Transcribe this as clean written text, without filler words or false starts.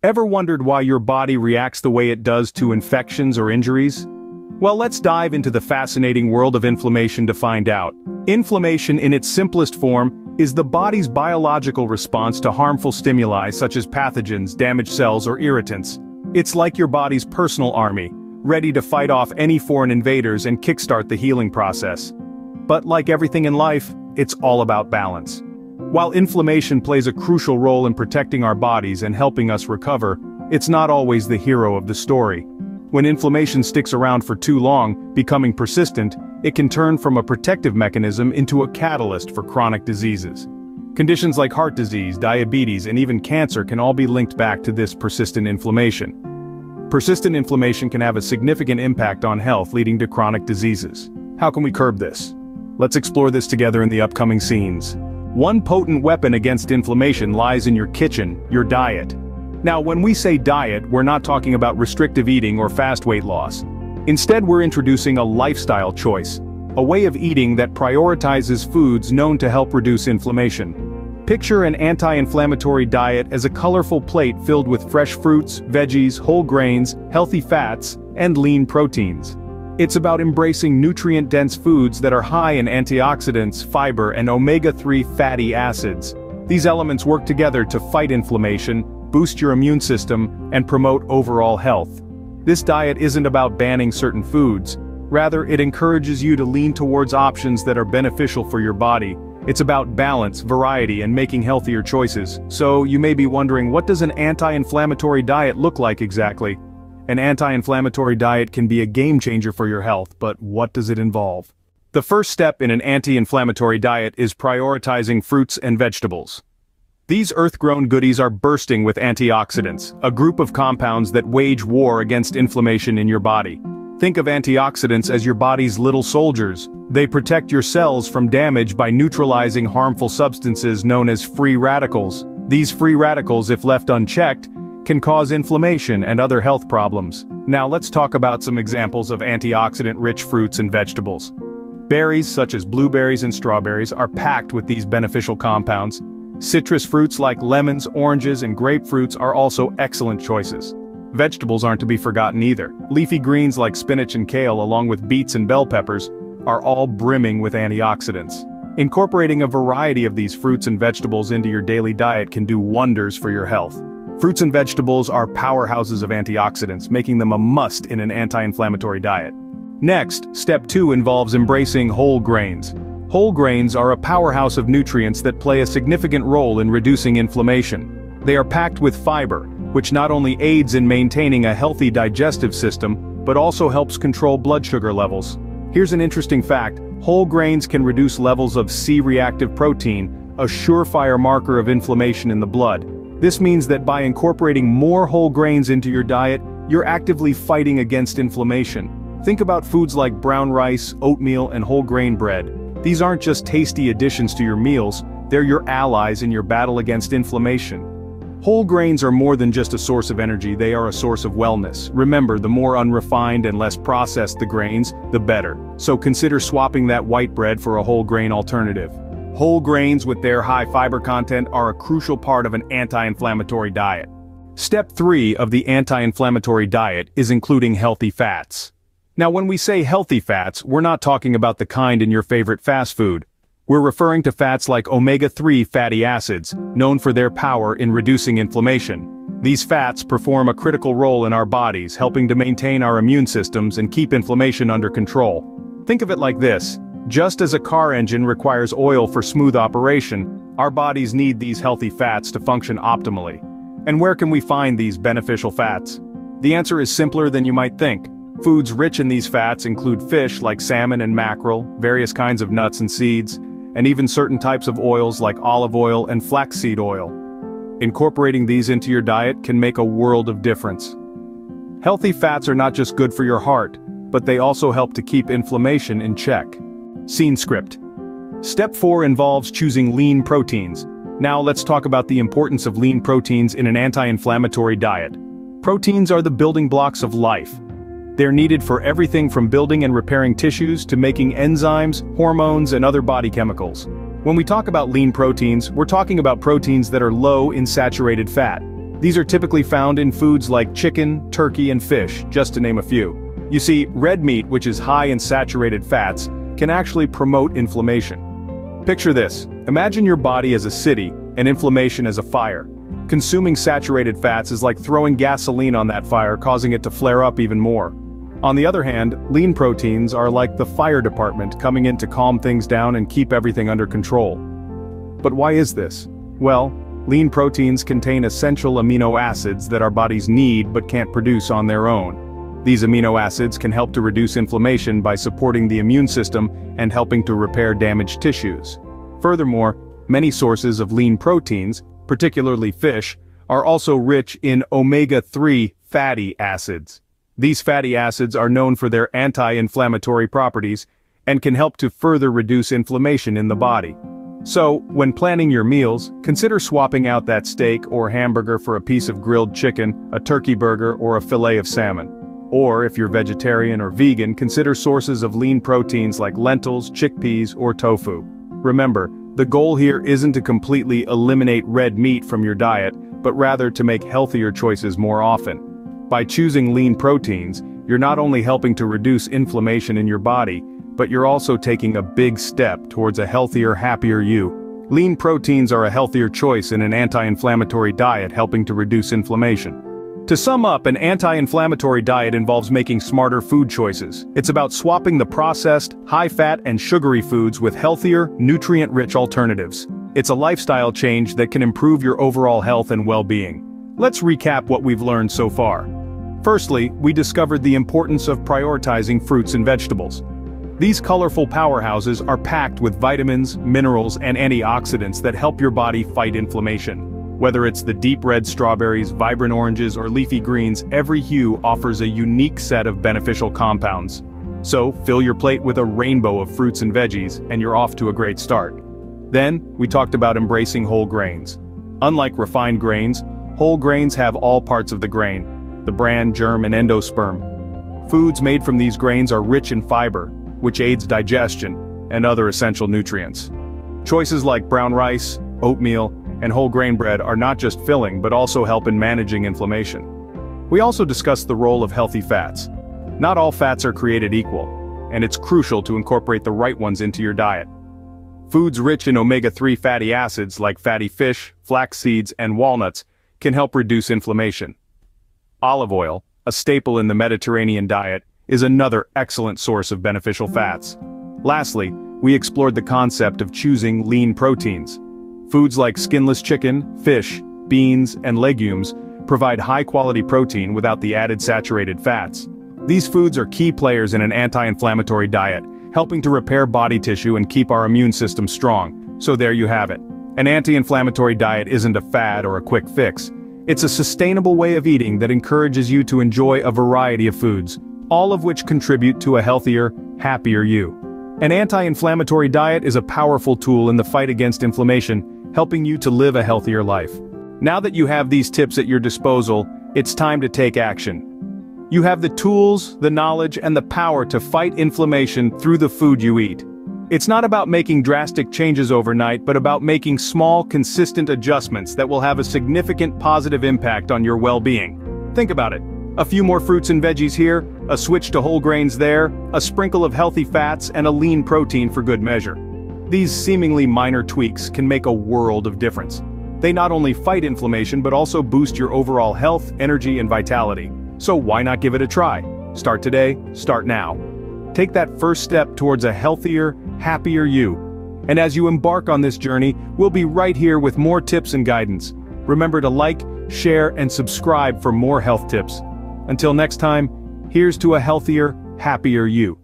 Ever wondered why your body reacts the way it does to infections or injuries? Well, let's dive into the fascinating world of inflammation to find out. Inflammation in its simplest form is the body's biological response to harmful stimuli such as pathogens, damaged cells, or irritants. It's like your body's personal army, ready to fight off any foreign invaders and kickstart the healing process. But like everything in life, it's all about balance. While inflammation plays a crucial role in protecting our bodies and helping us recover, it's not always the hero of the story. When inflammation sticks around for too long, becoming persistent, it can turn from a protective mechanism into a catalyst for chronic diseases. Conditions like heart disease, diabetes, and even cancer can all be linked back to this persistent inflammation. Persistent inflammation can have a significant impact on health, leading to chronic diseases. How can we curb this? Let's explore this together in the upcoming scenes. One potent weapon against inflammation lies in your kitchen, your diet. Now, when we say diet, we're not talking about restrictive eating or fast weight loss. Instead, we're introducing a lifestyle choice, a way of eating that prioritizes foods known to help reduce inflammation. Picture an anti-inflammatory diet as a colorful plate filled with fresh fruits, veggies, whole grains, healthy fats, and lean proteins. It's about embracing nutrient-dense foods that are high in antioxidants, fiber, and omega-3 fatty acids. These elements work together to fight inflammation, boost your immune system, and promote overall health. This diet isn't about banning certain foods. Rather, it encourages you to lean towards options that are beneficial for your body. It's about balance, variety, and making healthier choices. So, you may be wondering, what does an anti-inflammatory diet look like exactly? An anti-inflammatory diet can be a game changer for your health, but what does it involve? The first step in an anti-inflammatory diet is prioritizing fruits and vegetables. These earth-grown goodies are bursting with antioxidants, a group of compounds that wage war against inflammation in your body. Think of antioxidants as your body's little soldiers. They protect your cells from damage by neutralizing harmful substances known as free radicals. These free radicals, if left unchecked, can cause inflammation and other health problems. Now let's talk about some examples of antioxidant-rich fruits and vegetables. Berries such as blueberries and strawberries are packed with these beneficial compounds. Citrus fruits like lemons, oranges, and grapefruits are also excellent choices. Vegetables aren't to be forgotten either. Leafy greens like spinach and kale, along with beets and bell peppers, are all brimming with antioxidants. Incorporating a variety of these fruits and vegetables into your daily diet can do wonders for your health. Fruits and vegetables are powerhouses of antioxidants, making them a must in an anti-inflammatory diet. Next, step 2 involves embracing whole grains. Whole grains are a powerhouse of nutrients that play a significant role in reducing inflammation. They are packed with fiber, which not only aids in maintaining a healthy digestive system, but also helps control blood sugar levels. Here's an interesting fact: whole grains can reduce levels of C-reactive protein, a surefire marker of inflammation in the blood. This means that by incorporating more whole grains into your diet, you're actively fighting against inflammation. Think about foods like brown rice, oatmeal, and whole grain bread. These aren't just tasty additions to your meals, they're your allies in your battle against inflammation. Whole grains are more than just a source of energy, they are a source of wellness. Remember, the more unrefined and less processed the grains, the better. So consider swapping that white bread for a whole grain alternative. Whole grains with their high fiber content are a crucial part of an anti-inflammatory diet. Step 3 of the anti-inflammatory diet is including healthy fats. Now, when we say healthy fats, we're not talking about the kind in your favorite fast food. We're referring to fats like omega-3 fatty acids, known for their power in reducing inflammation. These fats perform a critical role in our bodies, helping to maintain our immune systems and keep inflammation under control. Think of it like this: just as a car engine requires oil for smooth operation, our bodies need these healthy fats to function optimally. And where can we find these beneficial fats? The answer is simpler than you might think. Foods rich in these fats include fish like salmon and mackerel, various kinds of nuts and seeds, and even certain types of oils like olive oil and flaxseed oil. Incorporating these into your diet can make a world of difference. Healthy fats are not just good for your heart, but they also help to keep inflammation in check. Scene script. Step 4 involves choosing lean proteins. Now let's talk about the importance of lean proteins in an anti-inflammatory diet. Proteins are the building blocks of life. They're needed for everything from building and repairing tissues to making enzymes, hormones, and other body chemicals. When we talk about lean proteins, we're talking about proteins that are low in saturated fat. These are typically found in foods like chicken, turkey, and fish, just to name a few. You see, red meat, which is high in saturated fats, can actually promote inflammation. Picture this: imagine your body as a city, and inflammation as a fire. Consuming saturated fats is like throwing gasoline on that fire, causing it to flare up even more. On the other hand, lean proteins are like the fire department, coming in to calm things down and keep everything under control. But why is this? Well, lean proteins contain essential amino acids that our bodies need but can't produce on their own. These amino acids can help to reduce inflammation by supporting the immune system and helping to repair damaged tissues. Furthermore, many sources of lean proteins, particularly fish, are also rich in omega-3 fatty acids. These fatty acids are known for their anti-inflammatory properties and can help to further reduce inflammation in the body. So, when planning your meals, consider swapping out that steak or hamburger for a piece of grilled chicken, a turkey burger, or a fillet of salmon. Or, if you're vegetarian or vegan, consider sources of lean proteins like lentils, chickpeas, or tofu. Remember, the goal here isn't to completely eliminate red meat from your diet, but rather to make healthier choices more often. By choosing lean proteins, you're not only helping to reduce inflammation in your body, but you're also taking a big step towards a healthier, happier you. Lean proteins are a healthier choice in an anti-inflammatory diet, helping to reduce inflammation. To sum up, an anti-inflammatory diet involves making smarter food choices. It's about swapping the processed, high-fat and sugary foods with healthier, nutrient-rich alternatives. It's a lifestyle change that can improve your overall health and well-being. Let's recap what we've learned so far. Firstly, we discovered the importance of prioritizing fruits and vegetables. These colorful powerhouses are packed with vitamins, minerals, and antioxidants that help your body fight inflammation. Whether it's the deep red strawberries, vibrant oranges, or leafy greens, every hue offers a unique set of beneficial compounds. So, fill your plate with a rainbow of fruits and veggies, and you're off to a great start. Then, we talked about embracing whole grains. Unlike refined grains, whole grains have all parts of the grain: the bran, germ, and endosperm. Foods made from these grains are rich in fiber, which aids digestion, and other essential nutrients. Choices like brown rice, oatmeal, and whole grain bread are not just filling but also help in managing inflammation. We also discussed the role of healthy fats. Not all fats are created equal, and it's crucial to incorporate the right ones into your diet. Foods rich in omega-3 fatty acids like fatty fish, flax seeds, and walnuts can help reduce inflammation. Olive oil, a staple in the Mediterranean diet, is another excellent source of beneficial fats. Lastly, we explored the concept of choosing lean proteins. Foods like skinless chicken, fish, beans, and legumes provide high-quality protein without the added saturated fats. These foods are key players in an anti-inflammatory diet, helping to repair body tissue and keep our immune system strong. So there you have it. An anti-inflammatory diet isn't a fad or a quick fix. It's a sustainable way of eating that encourages you to enjoy a variety of foods, all of which contribute to a healthier, happier you. An anti-inflammatory diet is a powerful tool in the fight against inflammation, helping you to live a healthier life. Now that you have these tips at your disposal, it's time to take action. You have the tools, the knowledge, and the power to fight inflammation through the food you eat. It's not about making drastic changes overnight, but about making small, consistent adjustments that will have a significant positive impact on your well-being. Think about it. A few more fruits and veggies here, a switch to whole grains there, a sprinkle of healthy fats, and a lean protein for good measure. These seemingly minor tweaks can make a world of difference. They not only fight inflammation but also boost your overall health, energy, and vitality. So why not give it a try? Start today, start now. Take that first step towards a healthier, happier you. And as you embark on this journey, we'll be right here with more tips and guidance. Remember to like, share, and subscribe for more health tips. Until next time, here's to a healthier, happier you.